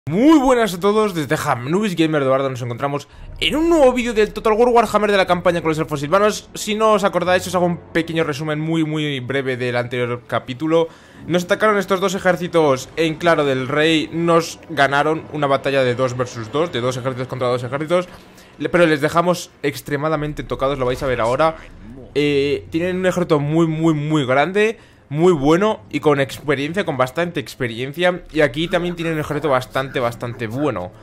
Muy buenas a todos, desde Hamnubis Gamer de Bardo nos encontramos en un nuevo vídeo del Total War Warhammer de la campaña con los elfos silvanos. Si no os acordáis, os hago un pequeño resumen muy breve del anterior capítulo. Nos atacaron estos dos ejércitos en Claro del Rey, nos ganaron una batalla de 2 versus 2, de 2 ejércitos contra 2 ejércitos, pero les dejamos extremadamente tocados, lo vais a ver ahora. Tienen un ejército muy grande, muy bueno y con experiencia, con bastante experiencia. Y aquí también tienen un ejército bastante bueno.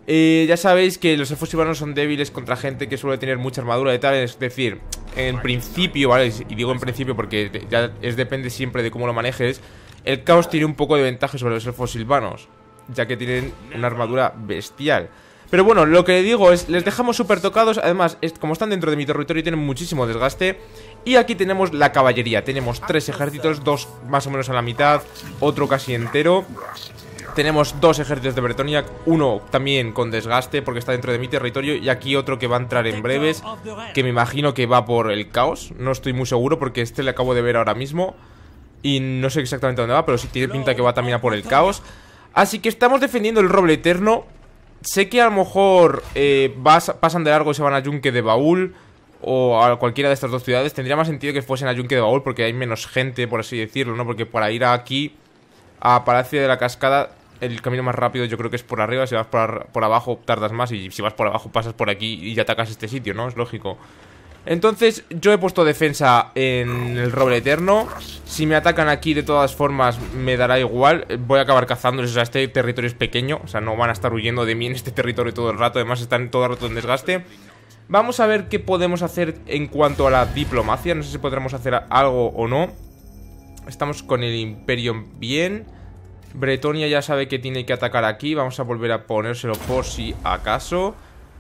Ya sabéis que los elfos silvanos son débiles contra gente que suele tener mucha armadura y tal. Es decir, en principio, ¿vale? Y digo en principio porque ya depende siempre de cómo lo manejes. El caos tiene un poco de ventaja sobre los elfos silvanos, ya que tienen una armadura bestial. Pero bueno, lo que digo es, les dejamos súper tocados. Además, como están dentro de mi territorio, tienen muchísimo desgaste. Y aquí tenemos la caballería. Tenemos 3 ejércitos, 2 más o menos a la mitad, otro casi entero. Tenemos 2 ejércitos de Bretonnia, uno también con desgaste porque está dentro de mi territorio. Y aquí otro que va a entrar en breves, que me imagino que va por el caos. No estoy muy seguro porque este le acabo de ver ahora mismo y no sé exactamente dónde va, pero sí tiene pinta que va también a por el caos. Así que estamos defendiendo el roble eterno. Sé que a lo mejor pasan de largo y se van a Yunque de Baúl o a cualquiera de estas dos ciudades. Tendría más sentido que fuesen a Yunque de Baúl porque hay menos gente, por así decirlo, ¿no? Porque para ir aquí a Palacio de la Cascada, el camino más rápido yo creo que es por arriba. Si vas por abajo tardas más, y si vas por abajo pasas por aquí y ya atacas este sitio, ¿no? Es lógico. Entonces yo he puesto defensa en el roble eterno. Si me atacan aquí de todas formas me dará igual. Voy a acabar cazándoles, o sea, este territorio es pequeño. O sea, no van a estar huyendo de mí en este territorio todo el rato. Además están todo el rato en desgaste. Vamos a ver qué podemos hacer en cuanto a la diplomacia. No sé si podremos hacer algo o no. Estamos con el Imperio bien. Bretonia ya sabe que tiene que atacar aquí. Vamos a volver a ponérselo por si acaso.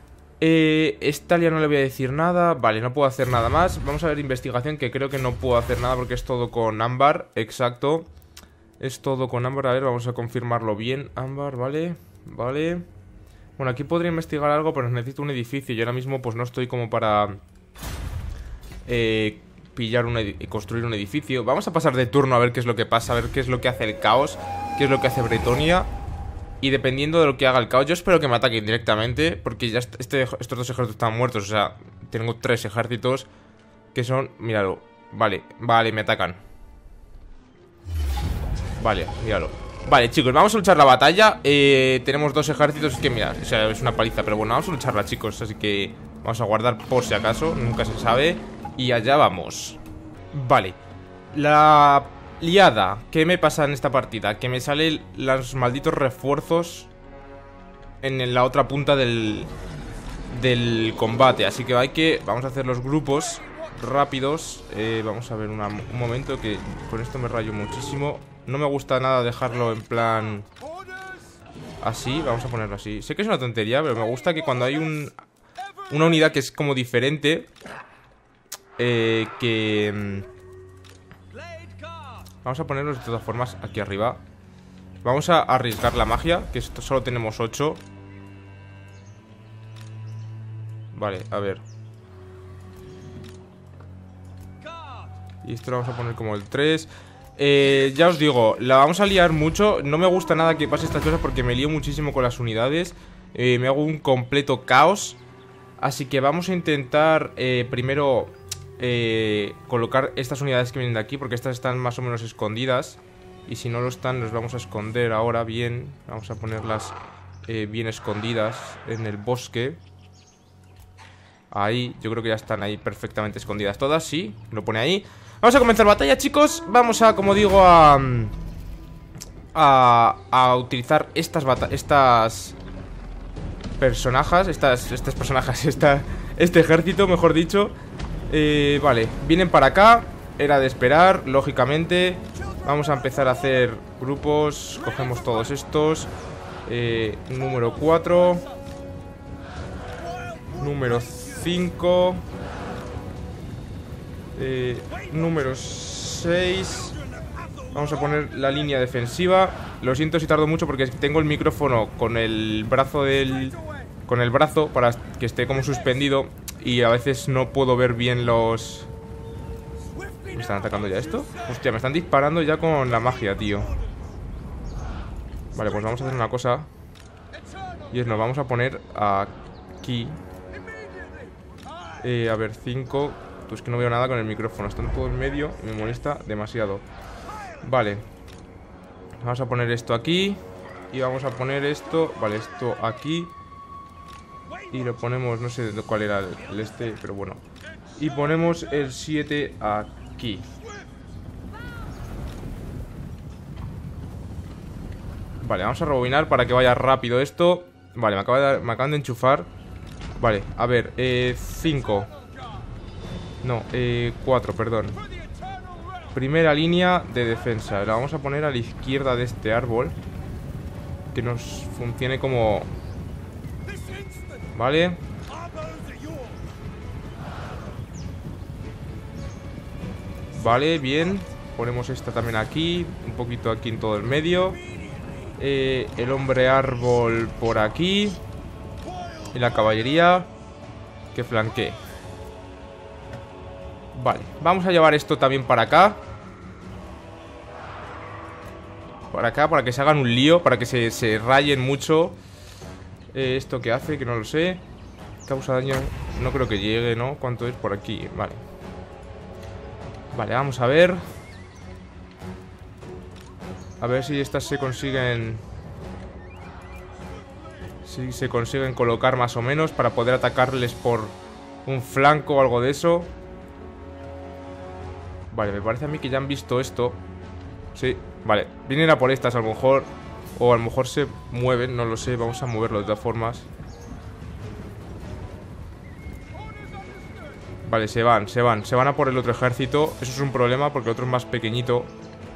Estalia no le voy a decir nada. Vale, no puedo hacer nada más. Vamos a ver investigación, que creo que no puedo hacer nada porque es todo con ámbar. Exacto, es todo con ámbar. A ver, vamos a confirmarlo bien. Ámbar, vale. Bueno, aquí podría investigar algo, pero necesito un edificio. Yo ahora mismo pues no estoy como para construir un edificio. Vamos a pasar de turno a ver qué es lo que pasa, a ver qué es lo que hace el caos, qué es lo que hace Bretonia. Y dependiendo de lo que haga el caos, yo espero que me ataquen directamente, porque ya estos dos ejércitos están muertos. O sea, tengo 3 ejércitos que son... Míralo. Vale, me atacan. Vale, míralo. Vale, chicos, vamos a luchar la batalla. Tenemos 2 ejércitos que, mira, o sea, es una paliza. Pero bueno, vamos a lucharla, chicos. Así que vamos a guardar por si acaso, nunca se sabe. Y allá vamos. Vale. La liada, ¿qué me pasa en esta partida? Que me salen los malditos refuerzos en la otra punta del combate. Así que vamos a hacer los grupos rápidos. Vamos a ver un momento, que con esto me rayo muchísimo. No me gusta nada dejarlo en plan así. Vamos a ponerlo así. Sé que es una tontería, pero me gusta que cuando hay una unidad que es como diferente, vamos a ponerlos de todas formas aquí arriba. Vamos a arriesgar la magia, que esto solo tenemos 8. Vale, a ver. Y esto lo vamos a poner como el 3. Ya os digo, la vamos a liar mucho. No me gusta nada que pase estas cosas porque me lío muchísimo con las unidades. Me hago un completo caos. Así que vamos a intentar primero colocar estas unidades que vienen de aquí, porque estas están más o menos escondidas. Y si no lo están, los vamos a esconder ahora bien. Vamos a ponerlas bien escondidas en el bosque. Ahí, yo creo que ya están ahí perfectamente escondidas todas. Sí, lo pone ahí. Vamos a comenzar batalla, chicos. Vamos a, como digo, a utilizar estas personajes, este ejército, mejor dicho. Vale, vienen para acá. Era de esperar, lógicamente. Vamos a empezar a hacer grupos. Cogemos todos estos. Número 4. Número 5. Número 6. Vamos a poner la línea defensiva. Lo siento si tardo mucho porque tengo el micrófono con el brazo para que esté como suspendido. Y a veces no puedo ver bien los... ¿Me están atacando ya esto? Hostia, me están disparando ya con la magia, tío. Vale, pues vamos a hacer una cosa. Y nos vamos a poner aquí. A ver, 5. Pues que no veo nada con el micrófono. Está en todo en medio y me molesta demasiado. Vale. Vamos a poner esto aquí. Y vamos a poner esto. Vale, esto aquí. Y lo ponemos, no sé cuál era el este, pero bueno. Y ponemos el 7 aquí. Vale, vamos a rebobinar para que vaya rápido esto. Vale, me acaban de enchufar. Vale, a ver, 5. No, 4, perdón. Primera línea de defensa. La vamos a poner a la izquierda de este árbol. Que nos funcione como... Vale. Vale, bien. Ponemos esta también aquí. Un poquito aquí en todo el medio. El hombre árbol por aquí. Y la caballería que flanquee. Vale, vamos a llevar esto también para acá. Para acá, para que se hagan un lío. Para que se rayen mucho. Esto que hace, que no lo sé. Causa daño, no creo que llegue, ¿no? ¿Cuánto es por aquí? Vale. Vale, vamos a ver. A ver si estas se consiguen... Si se consiguen colocar más o menos para poder atacarles por un flanco o algo de eso. Vale, me parece a mí que ya han visto esto. Sí, vale, vienen a por estas a lo mejor. O a lo mejor se mueven, no lo sé. Vamos a moverlo de todas formas. Vale, se van a por el otro ejército. Eso es un problema porque el otro es más pequeñito.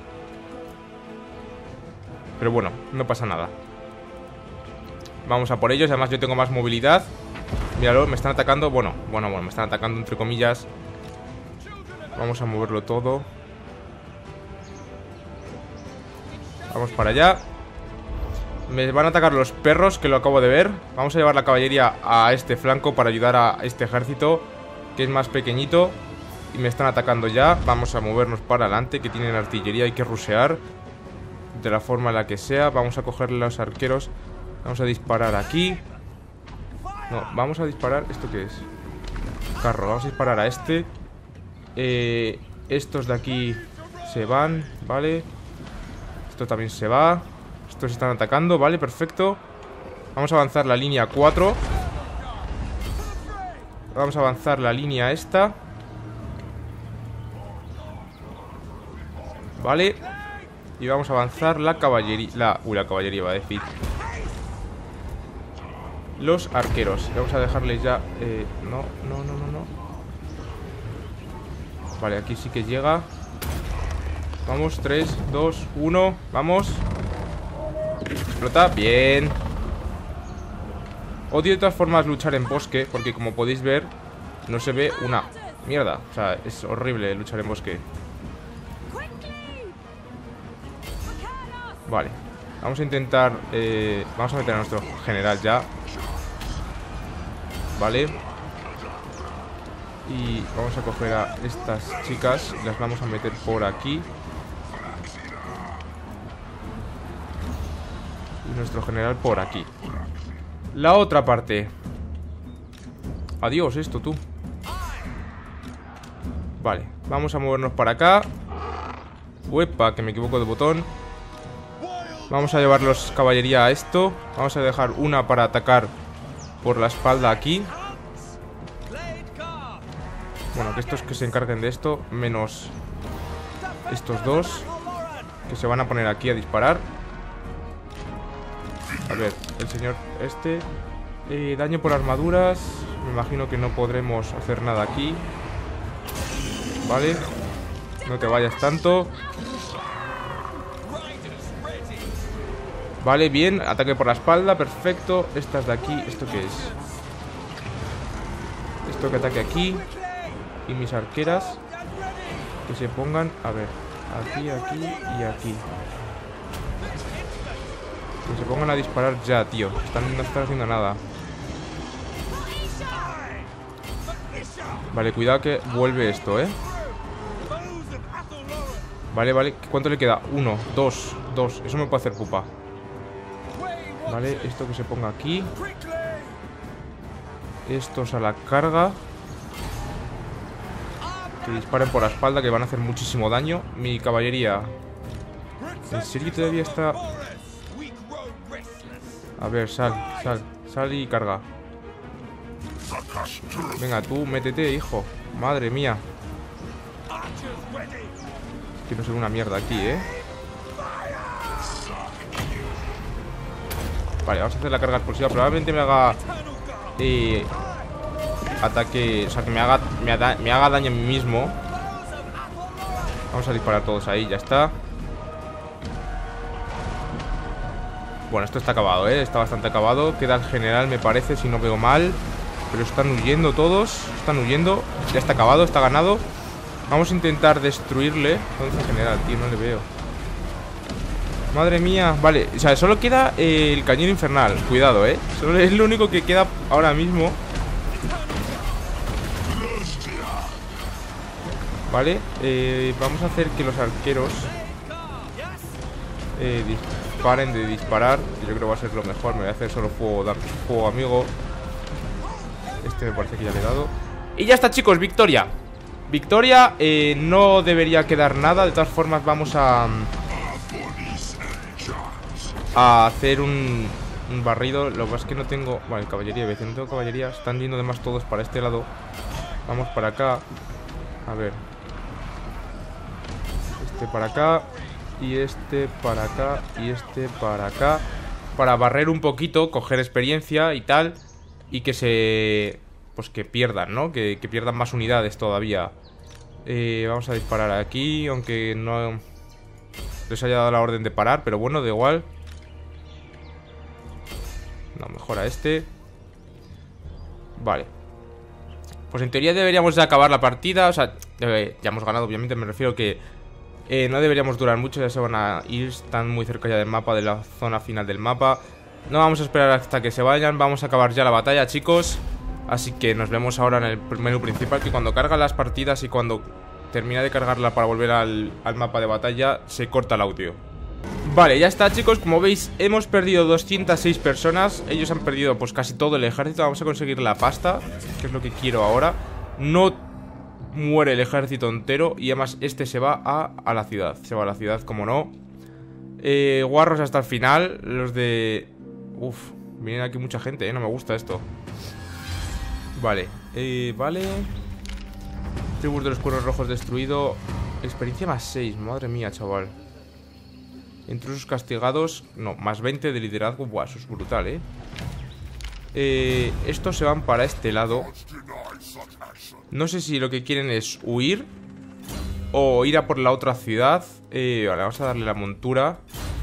Pero bueno, no pasa nada. Vamos a por ellos, además yo tengo más movilidad. Míralo, me están atacando. Bueno, me están atacando entre comillas. Vamos a moverlo todo. Vamos para allá. Me van a atacar los perros, que lo acabo de ver. Vamos a llevar la caballería a este flanco para ayudar a este ejército, que es más pequeñito. Y me están atacando ya. Vamos a movernos para adelante, que tienen artillería, hay que rushear de la forma en la que sea. Vamos a coger los arqueros. Vamos a disparar aquí. No, vamos a disparar... ¿Esto qué es? Carro, vamos a disparar a este. Estos de aquí se van, vale. Esto también se va. Estos están atacando, vale, perfecto. Vamos a avanzar la línea 4. Vamos a avanzar la línea esta. Vale. Y vamos a avanzar la caballería. La caballería va a decir. Los arqueros. Vamos a dejarles ya. No. Vale, aquí sí que llega. Vamos, 3, 2, 1. Vamos. Explota, bien. Odio de todas formas luchar en bosque, porque como podéis ver, no se ve una mierda. O sea, es horrible luchar en bosque. Vale, vamos a intentar vamos a meter a nuestro general ya. Vale. Y vamos a coger a estas chicas. Las vamos a meter por aquí. Y nuestro general por aquí. La otra parte. Adiós esto, tú. Vale, vamos a movernos para acá. Uepa, que me equivoco de botón. Vamos a llevar los caballería a esto. Vamos a dejar una para atacar por la espalda aquí. Bueno, que estos que se encarguen de esto. Menos estos dos, que se van a poner aquí a disparar. A ver, el señor este. Daño por armaduras. Me imagino que no podremos hacer nada aquí. Vale. No te vayas tanto. Vale, bien, ataque por la espalda, perfecto. Estas de aquí, ¿esto qué es? Esto que ataque aquí. Y mis arqueras que se pongan, a ver, aquí, aquí y aquí. Que se pongan a disparar ya, tío. No están haciendo nada. Vale, cuidado que vuelve esto, Vale, vale, ¿cuánto le queda? 1, 2, 2, eso me puede hacer pupa. Vale, esto que se ponga aquí. Estos a la carga. Que disparen por la espalda, que van a hacer muchísimo daño. Mi caballería. ¿En serio todavía está? A ver, sal y carga. Venga, tú, métete, hijo. Madre mía. Que no se ve una mierda aquí, Vale, vamos a hacer la carga explosiva. Probablemente me haga ataque, o sea, que me haga daño a mí mismo. Vamos a disparar todos ahí, ya está. Bueno, esto está acabado, está bastante acabado. Queda el general, me parece, si no veo mal. Pero están huyendo todos. Están huyendo, ya está acabado, está ganado. Vamos a intentar destruirle. ¿Dónde está el general, tío? No le veo. Madre mía, vale, o sea, solo queda el cañón infernal. Cuidado, solo es lo único que queda ahora mismo. Vale, vamos a hacer que los arqueros disparen de disparar. Yo creo que va a ser lo mejor. Me voy a hacer solo fuego amigo. Este me parece que ya le he dado. Y ya está, chicos, victoria. Victoria, no debería quedar nada. De todas formas vamos a hacer un barrido. Lo que pasa es que no tengo... Vale, caballería, no tengo caballería. Están yendo además todos para este lado. Vamos para acá. A ver. Este para acá. Y este para acá. Y este para acá. Para barrer un poquito, coger experiencia y tal. Y que se... Pues que pierdan, ¿no? Que pierdan más unidades todavía. Vamos a disparar aquí. Aunque no les haya dado la orden de parar. Pero bueno, da igual. No, mejor a este. Vale. Pues en teoría deberíamos de acabar la partida. O sea, ya hemos ganado, obviamente. Me refiero que no deberíamos durar mucho. Ya se van a ir. Están muy cerca ya del mapa, de la zona final del mapa. No vamos a esperar hasta que se vayan. Vamos a acabar ya la batalla, chicos. Así que nos vemos ahora en el menú principal. Que cuando carga las partidas y cuando termina de cargarla para volver al mapa de batalla, se corta el audio. Vale, ya está, chicos. Como veis, hemos perdido 206 personas. Ellos han perdido pues casi todo el ejército. Vamos a conseguir la pasta, que es lo que quiero ahora. No muere el ejército entero. Y además este se va a la ciudad. Se va a la ciudad, como no. Guarros hasta el final. Los de... Uf, vienen aquí mucha gente, no me gusta esto. Vale, vale. Tribus de los cuernos rojos destruido. Experiencia más 6, madre mía, chaval. Intrusos castigados. No, más 20 de liderazgo. Buah, eso es brutal, estos se van para este lado. No sé si lo que quieren es huir o ir a por la otra ciudad. Vale, vamos a darle la montura.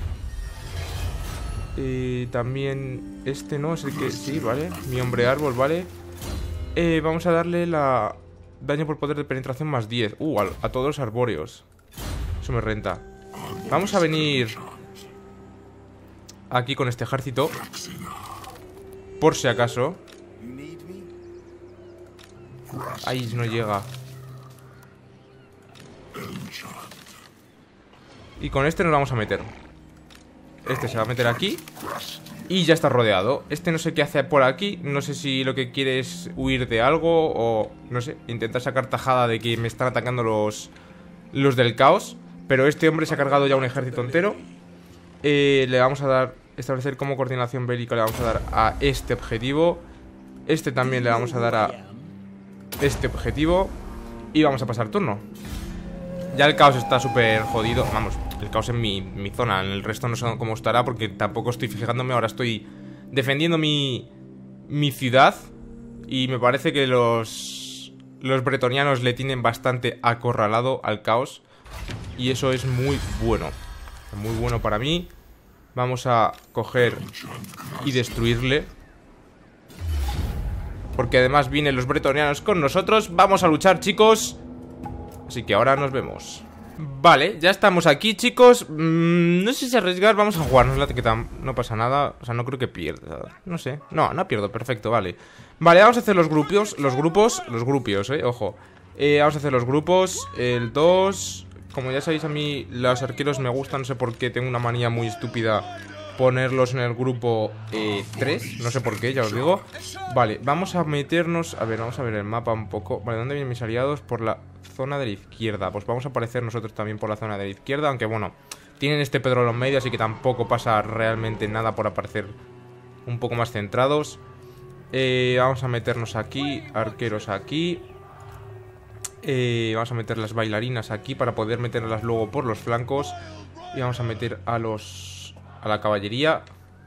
También este no es el que... Sí, vale, mi hombre árbol, vale. Vamos a darle la... Daño por poder de penetración más 10. A todos los arbóreos. Eso me renta. Vamos a venir aquí con este ejército, por si acaso. Ahí no llega. Y con este nos vamos a meter. Este se va a meter aquí. Y ya está rodeado. Este no sé qué hace por aquí. No sé si lo que quiere es huir de algo o, no sé, intentar sacar tajada de que me están atacando los del caos. Pero este hombre se ha cargado ya un ejército entero. Le vamos a dar... Establecer como coordinación bélica. Le vamos a dar a este objetivo. Este también le vamos a dar a este objetivo. Y vamos a pasar turno. Ya el caos está súper jodido. Vamos, el caos en mi zona. En el resto no sé cómo estará porque tampoco estoy fijándome. Ahora estoy defendiendo mi ciudad. Y me parece que los bretonianos le tienen bastante acorralado al caos. Y eso es muy bueno. Muy bueno para mí. Vamos a coger y destruirle. Porque además vienen los bretonianos con nosotros. Vamos a luchar, chicos. Así que ahora nos vemos. Vale, ya estamos aquí, chicos. No sé si arriesgar. Vamos a jugárnosla, que no pasa nada. O sea, no creo que pierda. No sé. No pierdo, perfecto, vale. Vale, vamos a hacer los grupios. Los grupios, ojo. Vamos a hacer los grupos. El 2. Como ya sabéis, a mí los arqueros me gustan. No sé por qué, tengo una manía muy estúpida ponerlos en el grupo 3. No sé por qué, ya os digo. Vale, vamos a meternos. A ver, vamos a ver el mapa un poco. Vale, ¿dónde vienen mis aliados? Por la zona de la izquierda. Pues vamos a aparecer nosotros también por la zona de la izquierda. Aunque bueno, tienen este Pedro en los medios, así que tampoco pasa realmente nada por aparecer un poco más centrados. Vamos a meternos aquí. Arqueros aquí. Vamos a meter las bailarinas aquí para poder meterlas luego por los flancos. Y vamos a meter a la caballería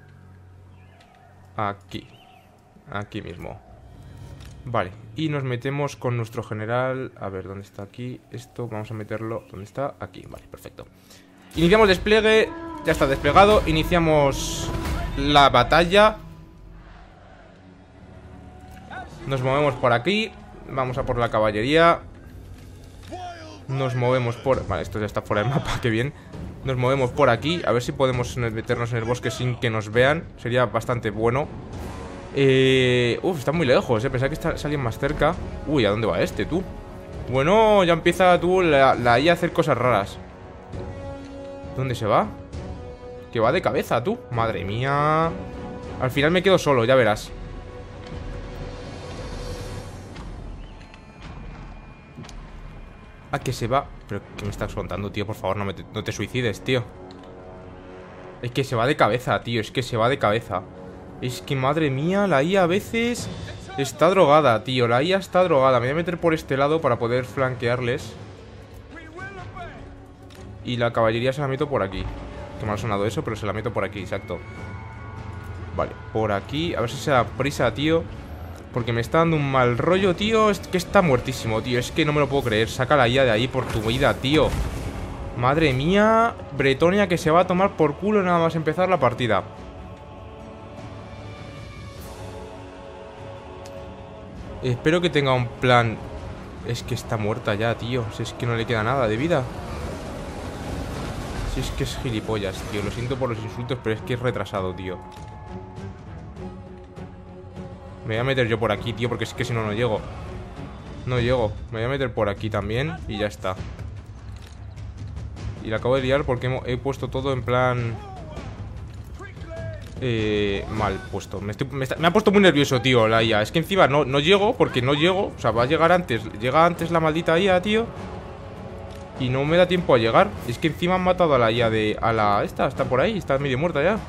aquí. Aquí mismo. Vale, y nos metemos con nuestro general. A ver, ¿dónde está aquí? Esto vamos a meterlo. ¿Dónde está? Aquí, vale, perfecto. Iniciamos despliegue. Ya está desplegado. Iniciamos la batalla. Nos movemos por aquí. Vamos a por la caballería. Nos movemos por... Vale, esto ya está fuera del mapa, qué bien. Nos movemos por aquí, a ver si podemos meternos en el bosque sin que nos vean. Sería bastante bueno. Está muy lejos, pensaba que salían más cerca. Uy, ¿a dónde va este, tú? Bueno, ya empieza tú la IA a hacer cosas raras. ¿Dónde se va? Que va de cabeza, tú. Madre mía. Al final me quedo solo, ya verás. ¿A que se va? ¿Pero qué me estás contando, tío? Por favor, no te suicides, tío. Es que se va de cabeza, tío. Es que se va de cabeza. Es que, madre mía, la IA a veces está drogada, tío. La IA está drogada. Me voy a meter por este lado para poder flanquearles. Y la caballería se la meto por aquí. Que me ha sonado eso, pero se la meto por aquí, exacto. Vale, por aquí. A ver si se da prisa, tío. Porque me está dando un mal rollo, tío. Es que está muertísimo, tío. Es que no me lo puedo creer. Saca la IA de ahí por tu vida, tío. Madre mía. Bretonia que se va a tomar por culo nada más empezar la partida. Espero que tenga un plan. Es que está muerta ya, tío. Si es que no le queda nada de vida. Si es que es gilipollas, tío. Lo siento por los insultos, pero es que es retrasado, tío. Me voy a meter yo por aquí, tío, porque es que si no, no llego. No llego. Me voy a meter por aquí también y ya está. Y la acabo de liar porque he puesto todo en plan... mal puesto. Me ha puesto muy nervioso, tío, la IA. Es que encima no llego, porque no llego. O sea, va a llegar antes. Llega antes la maldita IA, tío. Y no me da tiempo a llegar. Es que encima han matado a la IA Esta está por ahí, está medio muerta ya.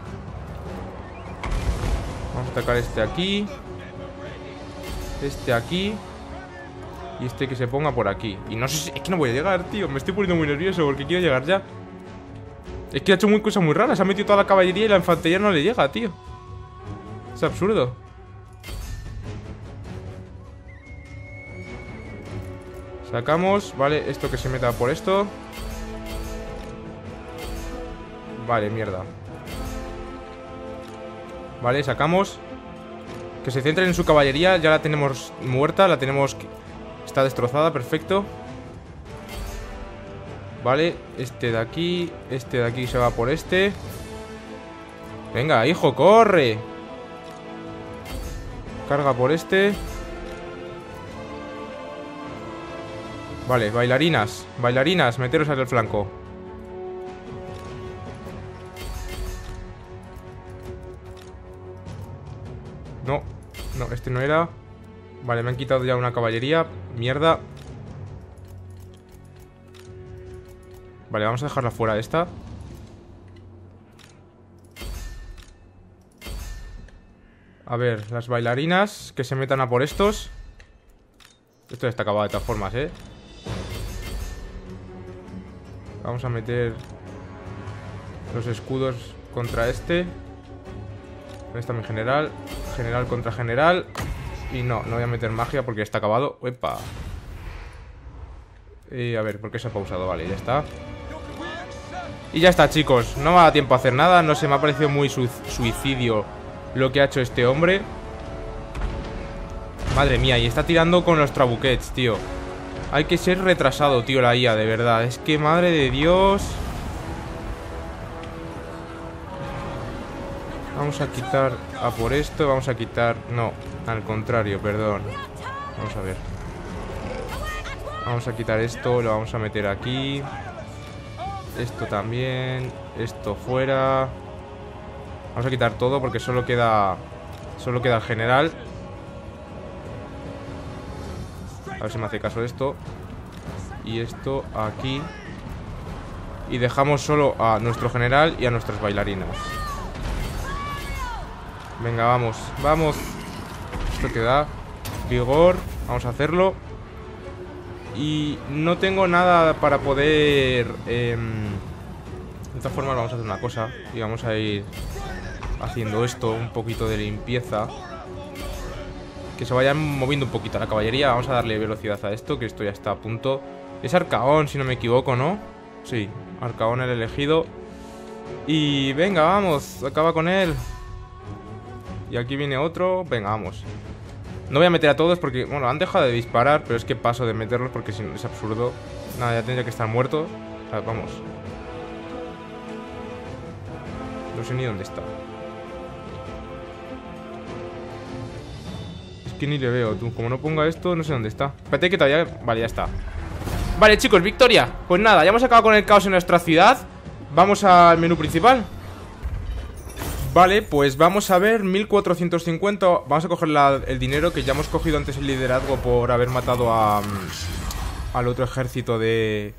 Vamos a atacar este aquí. Este aquí. Y este que se ponga por aquí. Y no sé si... Es que no voy a llegar, tío. Me estoy poniendo muy nervioso porque quiero llegar ya. Es que ha hecho cosas muy raras. Ha metido toda la caballería y la infantería no le llega, tío. Es absurdo. Sacamos, vale, esto que se meta por esto. Vale, mierda. Vale, sacamos. Que se centren en su caballería. Ya la tenemos muerta, la tenemos... Está destrozada, perfecto. Vale, este de aquí se va por este. Venga, hijo, corre. Carga por este. Vale, bailarinas. Bailarinas, meteros al flanco. No, no, este no era. Vale, me han quitado ya una caballería. Mierda. Vale, vamos a dejarla fuera de esta. A ver, las bailarinas que se metan a por estos. Esto ya está acabado de todas formas, ¿eh? Vamos a meter los escudos contra este. ¿Dónde está mi general? General contra general. Y no voy a meter magia porque está acabado. ¡Epa! A ver, ¿por qué se ha pausado? Vale, ya está. Y ya está, chicos. No me da tiempo a hacer nada. No sé, me ha parecido muy suicidio lo que ha hecho este hombre. Madre mía, y está tirando con los trabuquets, tío. Hay que ser retrasado, tío, la IA, de verdad. Es que, madre de Dios. Vamos a quitar a por esto. Vamos a quitar... No, al contrario, perdón. Vamos a ver. Vamos a quitar esto. Lo vamos a meter aquí. Esto también. Esto fuera. Vamos a quitar todo porque solo queda el general. A ver si me hace caso esto. Y esto aquí. Y dejamos solo a nuestro general y a nuestras bailarinas. Venga, vamos, vamos. Esto que da vigor. Vamos a hacerlo. Y no tengo nada para poder... de todas formas vamos a hacer una cosa. Y vamos a ir haciendo esto, un poquito de limpieza. Que se vayan moviendo un poquito la caballería. Vamos a darle velocidad a esto, que esto ya está a punto. Es Arcaón, si no me equivoco, ¿no? Sí, Arcaón el elegido. Y venga, vamos, acaba con él. Y aquí viene otro. Venga, vamos. No voy a meter a todos porque, bueno, han dejado de disparar. Pero es que paso de meterlos porque si no es absurdo. Nada, ya tendría que estar muerto. O sea, vamos. No sé ni dónde está. Es que ni le veo, tú. Como no ponga esto, no sé dónde está. Espérate que todavía... Vale, ya está. Vale, chicos, victoria. Pues nada, ya hemos acabado con el caos en nuestra ciudad. Vamos al menú principal. Vale, pues vamos a ver 1450. Vamos a coger el dinero, que ya hemos cogido antes el liderazgo por haber matado al otro ejército del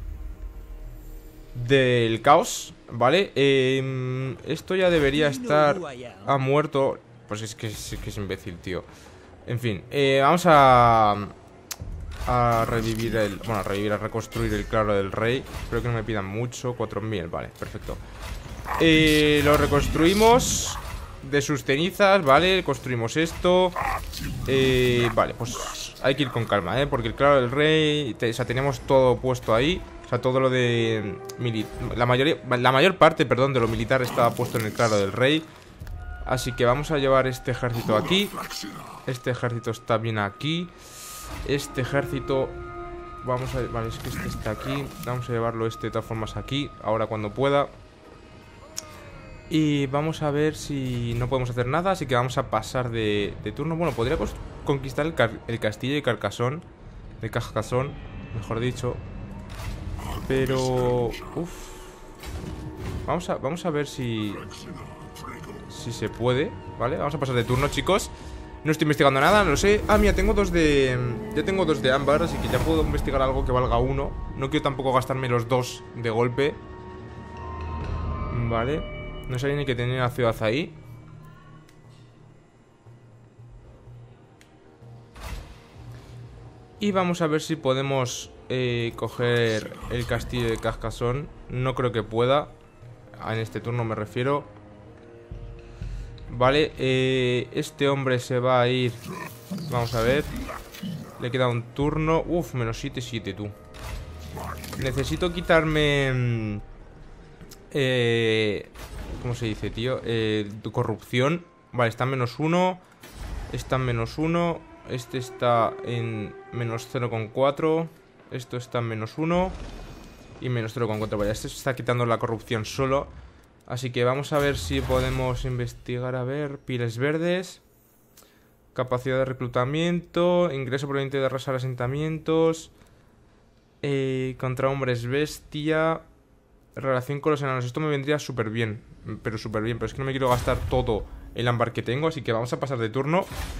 caos. Vale, esto ya debería estar... Ha muerto. Pues es que es imbécil, tío. En fin, vamos a revivir a reconstruir el claro del rey. Espero que no me pidan mucho. 4000, vale, perfecto. Lo reconstruimos de sus cenizas, vale. Construimos esto. Vale, pues hay que ir con calma, porque el claro del rey, o sea, teníamos todo puesto ahí. O sea, todo lo de... La mayor parte, perdón, de lo militar estaba puesto en el claro del rey. Así que vamos a llevar este ejército aquí. Este ejército está bien aquí. Este ejército... Vamos a... Vale, es que este está aquí. Vamos a llevarlo de todas formas aquí. Ahora cuando pueda. Y vamos a ver si no podemos hacer nada. Así que vamos a pasar de turno. Bueno, podría conquistar el castillo de Carcassonne. De Carcassonne, mejor dicho. Pero... Uf. Vamos a ver si se puede, ¿vale? Vamos a pasar de turno, chicos. No estoy investigando nada, no lo sé. Ah, mira, tengo dos de... Ya tengo dos de ámbar, así que ya puedo investigar algo que valga uno. No quiero tampoco gastarme los dos de golpe. Vale. No sabía ni que tenía la ciudad ahí. Y vamos a ver si podemos coger el castillo de Carcassonne. No creo que pueda. En este turno me refiero. Vale, este hombre se va a ir. Vamos a ver. Le queda un turno. Uf, menos 7, tú. Necesito quitarme... ¿cómo se dice, tío? Corrupción. Vale, está en -1. Está en -1. Este está en menos 0,4. Esto está en -1. Y menos 0,4. Vale, este se está quitando la corrupción solo. Así que vamos a ver si podemos investigar. A ver, pieles verdes. Capacidad de reclutamiento. Ingreso proveniente de arrasar asentamientos. Contra hombres bestia. Relación con los enanos. Esto me vendría súper bien. Pero súper bien. Pero es que no me quiero gastar todo el ámbar que tengo. Así que vamos a pasar de turno.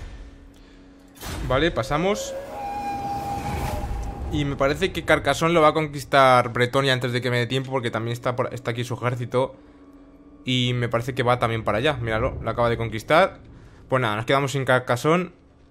Vale, pasamos. Y me parece que Carcassonne lo va a conquistar Bretonia antes de que me dé tiempo. Porque también está aquí su ejército. Y me parece que va también para allá. Míralo, lo acaba de conquistar. Pues nada, nos quedamos sin Carcassonne.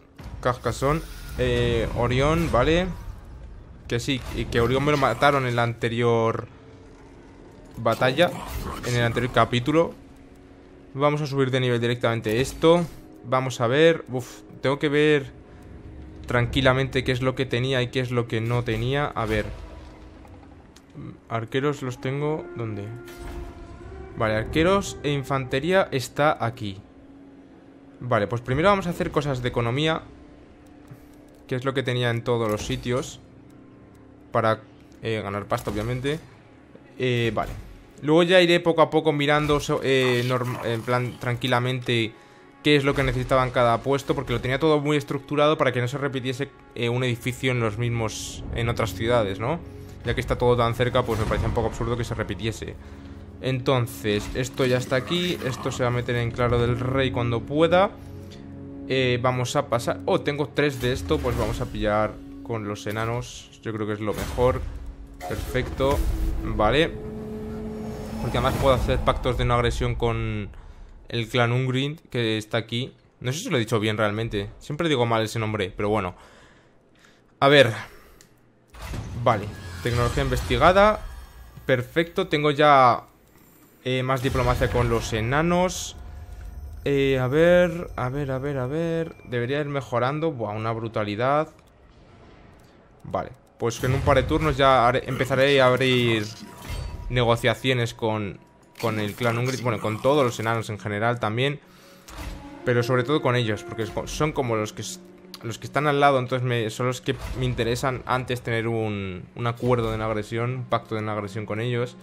Orión, vale. Que sí, y que Orión me lo mataron en la anterior batalla. En el anterior capítulo. Vamos a subir de nivel directamente esto. Vamos a ver. Uf, tengo que ver tranquilamente qué es lo que tenía y qué es lo que no tenía. A ver. Arqueros los tengo... ¿Dónde? Vale, arqueros e infantería está aquí. Vale, pues primero vamos a hacer cosas de economía, que es lo que tenía en todos los sitios, para ganar pasta, obviamente. Vale. Luego ya iré poco a poco mirando en plan tranquilamente qué es lo que necesitaban cada puesto, porque lo tenía todo muy estructurado para que no se repitiese un edificio en otras ciudades, ¿no? Ya que está todo tan cerca, pues me parece un poco absurdo que se repitiese. Entonces, esto ya está aquí. Esto se va a meter en claro del rey cuando pueda. Vamos a pasar... Oh, tengo 3 de esto. Pues vamos a pillar con los enanos. Yo creo que es lo mejor. Perfecto. Vale. Porque además puedo hacer pactos de no agresión con el clan Ungrind, que está aquí. No sé si lo he dicho bien realmente. Siempre digo mal ese nombre, pero bueno. A ver. Vale. Tecnología investigada. Perfecto. Tengo ya más diplomacia con los enanos. A ver. Debería ir mejorando. Buah, una brutalidad. Vale. Pues en un par de turnos ya empezaré a abrir negociaciones con el clan Ungrind. Bueno, con todos los enanos en general también. Pero sobre todo con ellos, porque son como los que están al lado. Entonces son los que me interesan antes tener un acuerdo de no agresión, un pacto de no agresión con ellos.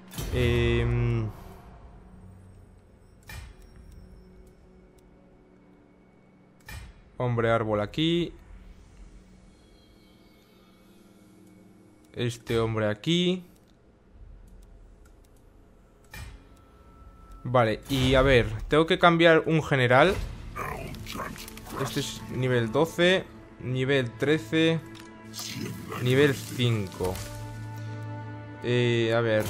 Hombre árbol aquí. Este hombre aquí. Vale, y a ver, tengo que cambiar un general. Este es nivel 12, nivel 13, nivel 5. A ver.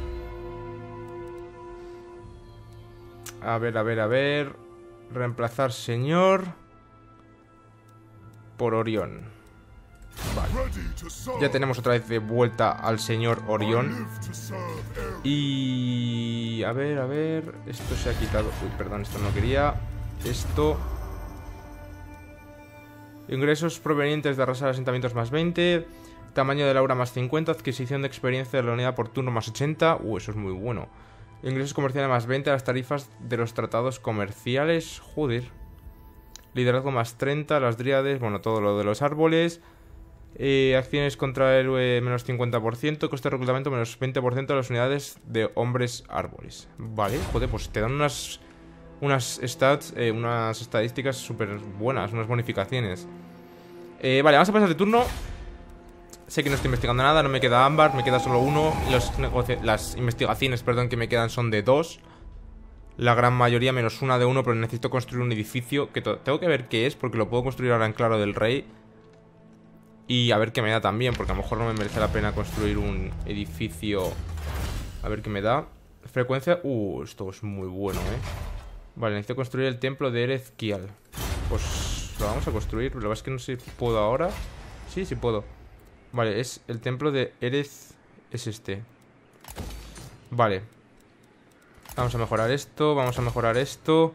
A ver. Reemplazar señor por Orión. Vale. Ya tenemos otra vez de vuelta al señor Orión. Y... A ver. Esto se ha quitado. Uy, perdón, esto no quería. Esto... Ingresos provenientes de arrasar asentamientos más 20. Tamaño del aura más 50. Adquisición de experiencia de la unidad por turno más 80. Eso es muy bueno. Ingresos comerciales más 20 a las tarifas de los tratados comerciales. Joder. Liderazgo más 30. Las dríades. Bueno, todo lo de los árboles. Acciones contra el héroe menos 50%. Coste de reclutamiento menos 20% de las unidades de hombres árboles. Vale, joder, pues te dan unas stats, unas estadísticas súper buenas, unas bonificaciones. Vale, vamos a pasar de turno. Sé que no estoy investigando nada, no me queda ámbar, me queda solo uno. Las investigaciones, perdón, que me quedan son de 2. La gran mayoría menos una de 1, pero necesito construir un edificio que tengo que ver qué es, porque lo puedo construir ahora en claro del rey. Y a ver qué me da también, porque a lo mejor no me merece la pena construir un edificio. A ver qué me da. Frecuencia... esto es muy bueno, Vale, necesito construir el templo de Erezkial. Pues lo vamos a construir. Lo que pasa es que no sé si puedo ahora. Sí puedo. Vale, es el templo de Erez. Es este. Vale. Vamos a mejorar esto. Vamos a mejorar esto.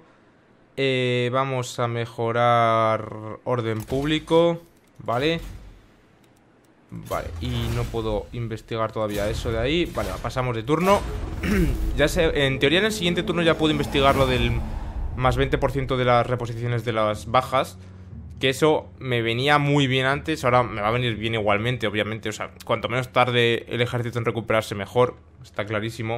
Vamos a mejorar orden público. Vale. Vale, y no puedo investigar todavía eso de ahí. Vale, pasamos de turno. Ya sé, en teoría en el siguiente turno ya puedo investigar lo del más 20% de las reposiciones de las bajas. Que eso me venía muy bien antes. Ahora me va a venir bien igualmente, obviamente. O sea, cuanto menos tarde el ejército en recuperarse, mejor. Está clarísimo.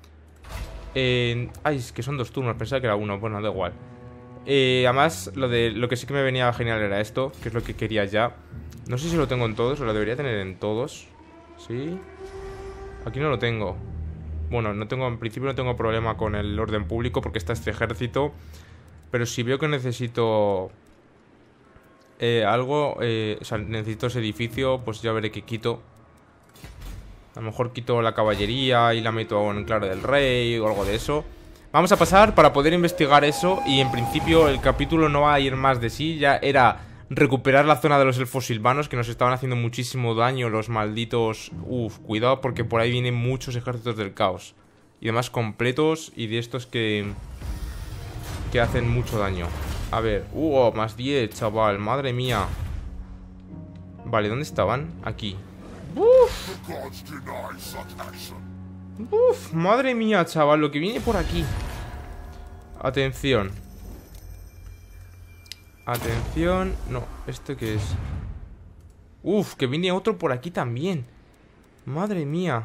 Ay, es que son 2 turnos, pensaba que era uno. Bueno, da igual. Además, lo que sí que me venía genial era esto, que es lo que quería ya. No sé si lo tengo en todos o lo debería tener en todos. ¿Sí? Aquí no lo tengo. Bueno, en principio no tengo problema con el orden público porque está este ejército. Pero si veo que necesito algo, o sea, necesito ese edificio, pues ya veré qué quito. A lo mejor quito la caballería y la meto en claro del rey o algo de eso. Vamos a pasar para poder investigar eso. Y en principio el capítulo no va a ir más de sí. Ya era recuperar la zona de los elfos silvanos, que nos estaban haciendo muchísimo daño los malditos. Cuidado porque por ahí vienen muchos ejércitos del caos. Y demás completos y de estos que hacen mucho daño. A ver, más 10, chaval, madre mía. Vale, ¿dónde estaban? Aquí. Madre mía, chaval, lo que viene por aquí. Atención. Atención. No, ¿esto qué es? Que viene otro por aquí también. Madre mía.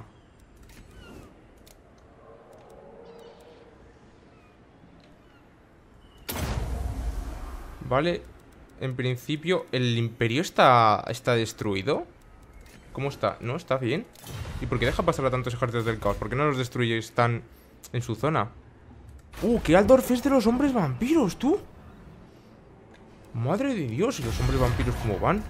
Vale. En principio, ¿el imperio está destruido? ¿Cómo está? ¿No? ¿Está bien? ¿Y por qué deja pasar a tantos ejércitos del caos? ¿Por qué no los destruyes tan en su zona. Que Altdorf es de los hombres vampiros, tú. Madre de Dios, ¿y los hombres vampiros cómo van?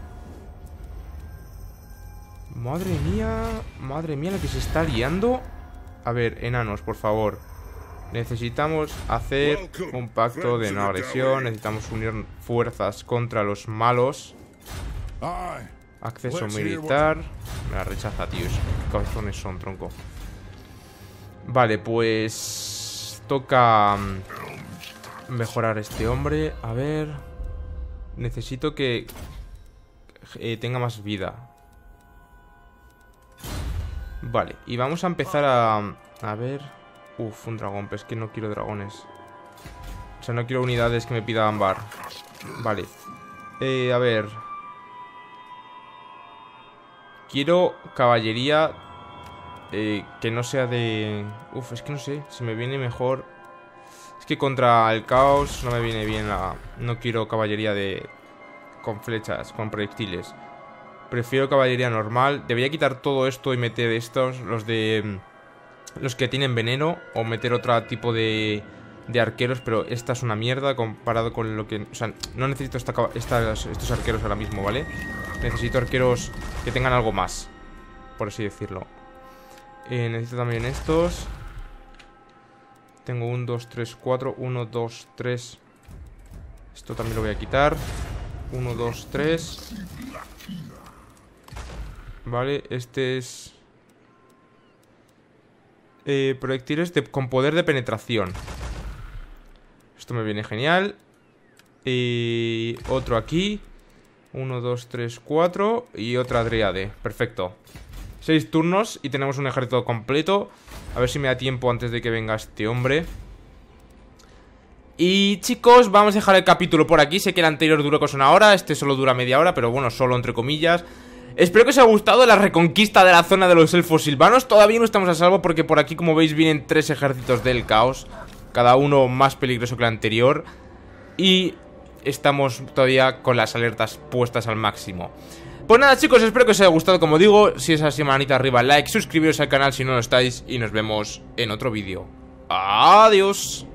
Madre mía la que se está liando. A ver, enanos, por favor. Necesitamos hacer un pacto de no agresión. Necesitamos unir fuerzas contra los malos. Acceso militar. Me la rechaza, tío. ¿Qué cabezones son, tronco? Vale, pues... toca... mejorar a este hombre. A ver... necesito que... tenga más vida. Vale, y vamos a empezar a ver... un dragón, pero es que no quiero dragones. O sea, no quiero unidades que me pida ámbar. Vale. A ver... quiero caballería... que no sea de... es que no sé, si me viene mejor... Es que contra el caos no me viene bien la... No quiero caballería de... con flechas, con proyectiles. Prefiero caballería normal. Debería quitar todo esto y meter estos, los de... los que tienen veneno. O meter otro tipo de arqueros. Pero esta es una mierda comparado con lo que... O sea, no necesito estos arqueros ahora mismo, ¿vale? Necesito arqueros que tengan algo más, por así decirlo. Necesito también estos. Tengo 1, 2, 3, 4. 1, 2, 3. Esto también lo voy a quitar. 1, 2, 3. Vale, este es... proyectiles con poder de penetración. Esto me viene genial. Y otro aquí. 1, 2, 3, 4. Y otra dríade. Perfecto. 6 turnos y tenemos un ejército completo. A ver si me da tiempo antes de que venga este hombre. Y chicos, vamos a dejar el capítulo por aquí. Sé que el anterior duró casi una hora. Este solo dura media hora, pero bueno, solo entre comillas. Espero que os haya gustado la reconquista de la zona de los elfos silvanos. Todavía no estamos a salvo porque por aquí, como veis, vienen 3 ejércitos del caos. Cada uno más peligroso que el anterior. Y estamos todavía con las alertas puestas al máximo. Pues nada, chicos, espero que os haya gustado. Como digo, si es así, manita arriba, like, suscribiros al canal si no lo estáis. Y nos vemos en otro vídeo. Adiós.